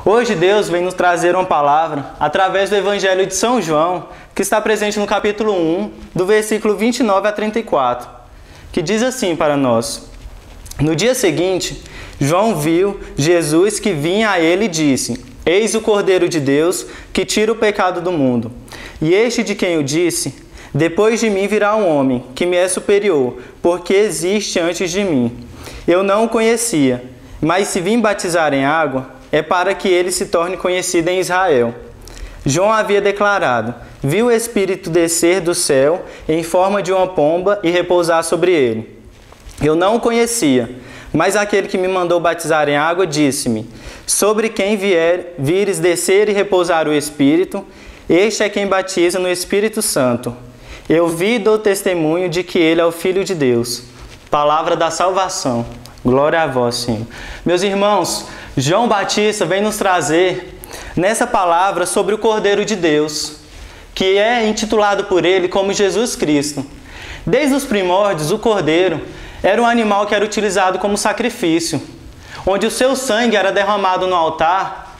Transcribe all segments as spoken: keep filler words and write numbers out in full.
Hoje Deus vem nos trazer uma palavra através do Evangelho de São João, que está presente no capítulo um, do versículo vinte e nove a trinta e quatro, que diz assim para nós: No dia seguinte, João viu Jesus que vinha a ele e disse: Eis o Cordeiro de Deus que tira o pecado do mundo. E este de quem eu disse: Depois de mim virá um homem que me é superior, porque existe antes de mim. Eu não o conhecia, mas se vim batizar em água, é para que ele se torne conhecido em Israel. João havia declarado: Vi o Espírito descer do céu em forma de uma pomba e repousar sobre ele. Eu não o conhecia, mas aquele que me mandou batizar em água disse-me: Sobre quem vier, vires descer e repousar o Espírito, este é quem batiza no Espírito Santo. Eu vi e dou testemunho de que ele é o Filho de Deus. Palavra da salvação. Glória a vós, Senhor. Meus irmãos, João Batista vem nos trazer nessa palavra sobre o Cordeiro de Deus, que é intitulado por ele como Jesus Cristo. Desde os primórdios, o Cordeiro era um animal que era utilizado como sacrifício, onde o seu sangue era derramado no altar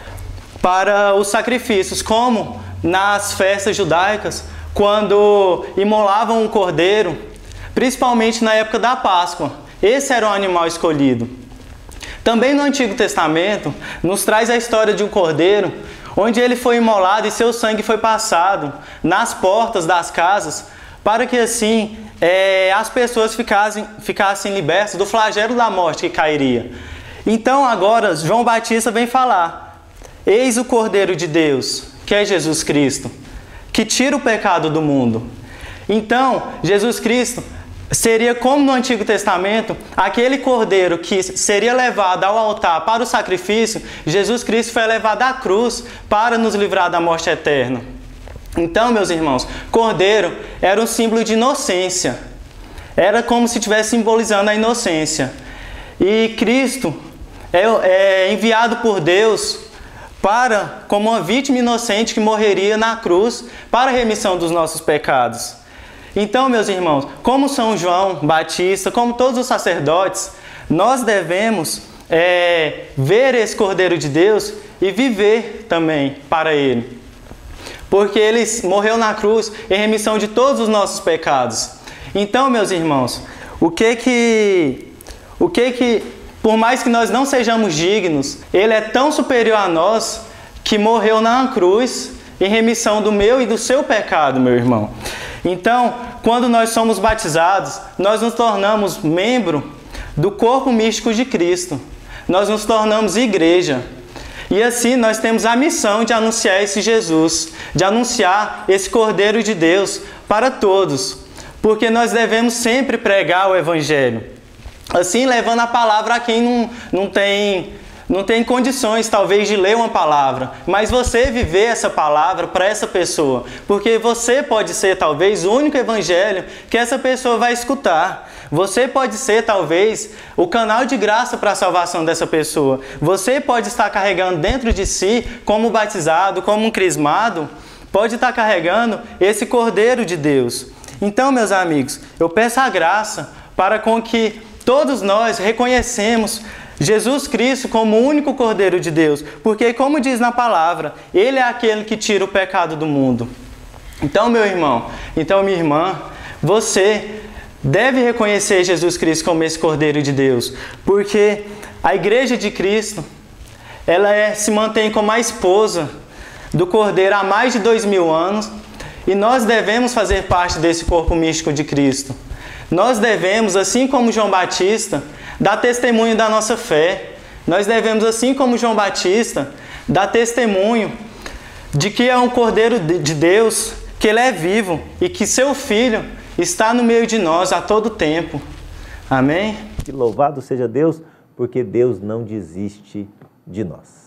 para os sacrifícios, como nas festas judaicas, quando imolavam um cordeiro, principalmente na época da Páscoa. Esse era o animal escolhido. Também no Antigo Testamento, nos traz a história de um cordeiro, onde ele foi imolado e seu sangue foi passado nas portas das casas, para que assim é, as pessoas ficassem, ficassem libertas do flagelo da morte que cairia. Então agora João Batista vem falar: Eis o Cordeiro de Deus, que é Jesus Cristo, que tira o pecado do mundo. Então, Jesus Cristo seria, como no Antigo Testamento, aquele cordeiro que seria levado ao altar para o sacrifício. Jesus Cristo foi levado à cruz para nos livrar da morte eterna. Então, meus irmãos, cordeiro era um símbolo de inocência. Era como se estivesse simbolizando a inocência. E Cristo é, é enviado por Deus para, como uma vítima inocente que morreria na cruz para a remissão dos nossos pecados. Então, meus irmãos, como São João Batista, como todos os sacerdotes, nós devemos é, ver esse Cordeiro de Deus e viver também para ele. Porque ele morreu na cruz em remissão de todos os nossos pecados. Então, meus irmãos, o que que... O que que por mais que nós não sejamos dignos, ele é tão superior a nós que morreu na cruz em remissão do meu e do seu pecado, meu irmão. Então, quando nós somos batizados, nós nos tornamos membro do corpo místico de Cristo. Nós nos tornamos igreja. E assim nós temos a missão de anunciar esse Jesus, de anunciar esse Cordeiro de Deus para todos. Porque nós devemos sempre pregar o Evangelho. Assim, levando a palavra a quem não, não, tem, não tem condições, talvez, de ler uma palavra. Mas você viver essa palavra para essa pessoa. Porque você pode ser, talvez, o único evangelho que essa pessoa vai escutar. Você pode ser, talvez, o canal de graça para a salvação dessa pessoa. Você pode estar carregando dentro de si, como batizado, como um crismado, pode estar carregando esse Cordeiro de Deus. Então, meus amigos, eu peço a graça para com que todos nós reconhecemos Jesus Cristo como o único Cordeiro de Deus, porque, como diz na palavra, Ele é aquele que tira o pecado do mundo. Então, meu irmão, então minha irmã, você deve reconhecer Jesus Cristo como esse Cordeiro de Deus, porque a Igreja de Cristo, ela é, se mantém como a esposa do Cordeiro há mais de dois mil anos, e nós devemos fazer parte desse corpo místico de Cristo. Nós devemos, assim como João Batista, dar testemunho da nossa fé. Nós devemos, assim como João Batista, dar testemunho de que é um Cordeiro de Deus, que Ele é vivo e que seu Filho está no meio de nós a todo tempo. Amém? E louvado seja Deus, porque Deus não desiste de nós.